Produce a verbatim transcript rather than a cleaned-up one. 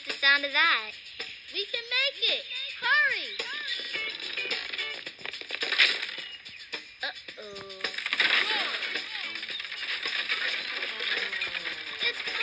like the sound of that. We can make it. Hurry. Uh-oh. It's